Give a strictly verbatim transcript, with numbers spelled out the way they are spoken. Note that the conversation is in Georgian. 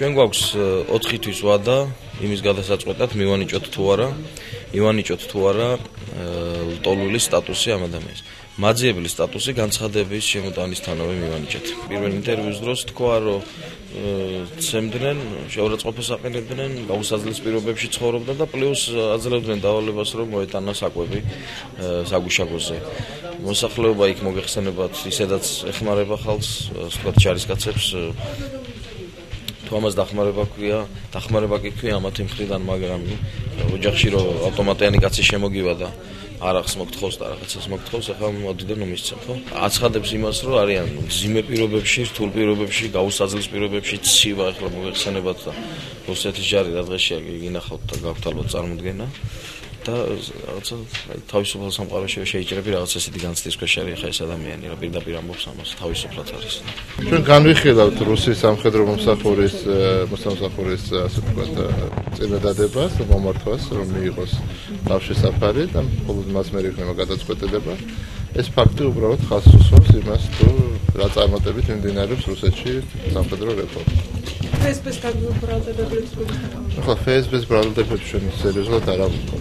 ჩვენ გვაქვს ოთხი თვის ვადა იმის გადასაწყვეტად მივანიჭოთ თუ არა, ივანიჭოთ თუ არა ლტოლვილის სტატუსი ამ ადამიანის. მაძიებლის სტატუსი განცხადების შემოტანისთანავე მივანიჭეთ. პირველ ინტერვიუს დროს თქვა, რომ ცემდნენ, შეურაცხყოფას აყენებდნენ, გაუსაძლის პირობებში ცხოვრობდა და პლუს აძლევდნენ დავალებას, რომ მოეტანა საკვები საგუშაგოზე. მოსახლეობა იქ მოგეხსენებათ, ისედაც ეხმარება ხალხს, ვთქვათ, ჯარისკაცებს. თუ ამას დახმარება ქვია, დახმარება კი ქვია ამათი მხრიდან, მაგრამ ოჯახში რომ ავტომატიანი კაცი შემოგივა და არახს მოგთხოვს და რაღაცას მოგთხოვს, ახლა მოდიდან უმისცემ, ხო? აცხადებს იმას, რომ არიან მძიმე პირობებში, რთულ პირობებში, გაუსაძლის პირობებში, ცივა, ახლა მოგეხსენებათ და რუსეთის ჯარი რა დღეშია გინახავთ და გაქვთ ალბათ წარმოდგენა. და რაღაცა თავისუფალ სამყაროში შეიძლება რაღაც ესეთი განცდის ქვეშ არის ხა ეს ადამიანი, რა პირდაპირ ამბობს ამას, თავისუფლად არის. ჩვენ განვიხილავთ რუსის სამხედრო მომსახურის მოსამსახურის ასე ვთქვათ წინადადებას, მომართვას, რომ მიიღოს ბავშვის საფარი და მხოლოდ მას მე იქნება გადაწყვეტილება. ეს ფაქტი უბრალოდ ხაზს უსვამს იმას, თუ რა წარმატებით მიმდინარეობს რუსეთში სამხედრო რეფორმა. ფსბ-ს გაბრალდებებს ახლა ფსბ-ს ბრალდებებს ჩვენ სერიოზულად არ ამბობთ.